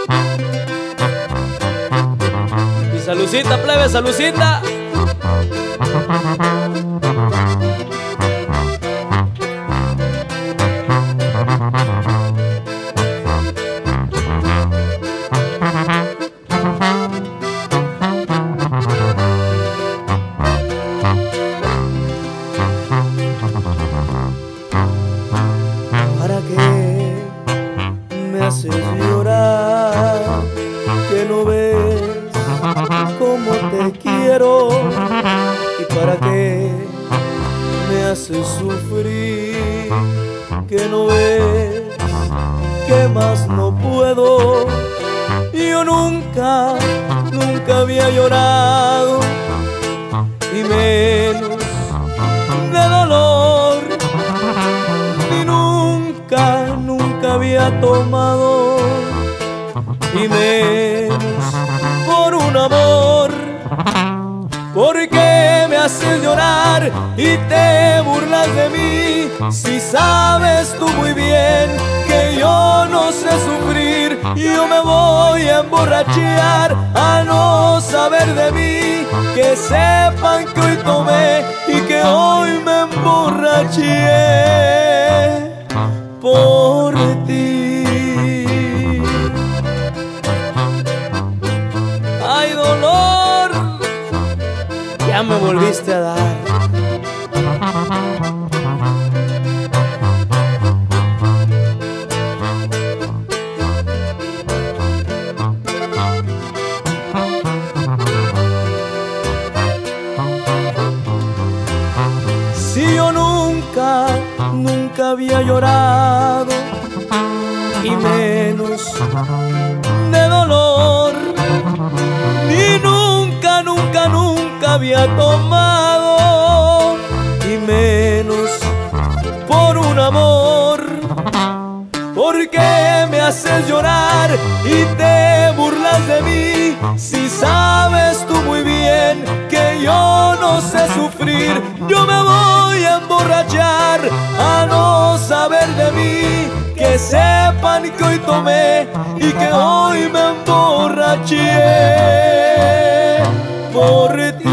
Y salucita, plebe, salucita. ¿Para qué me haces llorar? Que no ves cómo te quiero. ¿Y para qué me haces sufrir? Que no ves que más no puedo. Yo nunca había llorado, y menos de dolor. Y nunca había tomado, y menos por un amor. ¿Por qué me haces llorar y te burlas de mí? Si sabes tú muy bien que yo no sé sufrir. Yo me voy a emborrachar a no saber de mí. Que sepan que hoy tomé y que hoy me emborraché por ti. ¡Ay, dolor! Ya me volviste a dar. Si yo nunca había llorado, y menos de dolor, ni nunca había tomado, y menos por un amor. ¿Por qué me haces llorar y te burlas de mí? Si sabes tú muy bien que yo no sé sufrir. Yo me voy a emborrachar a no saber de mí. Que sepan que hoy tomé y que hoy me emborraché por ti.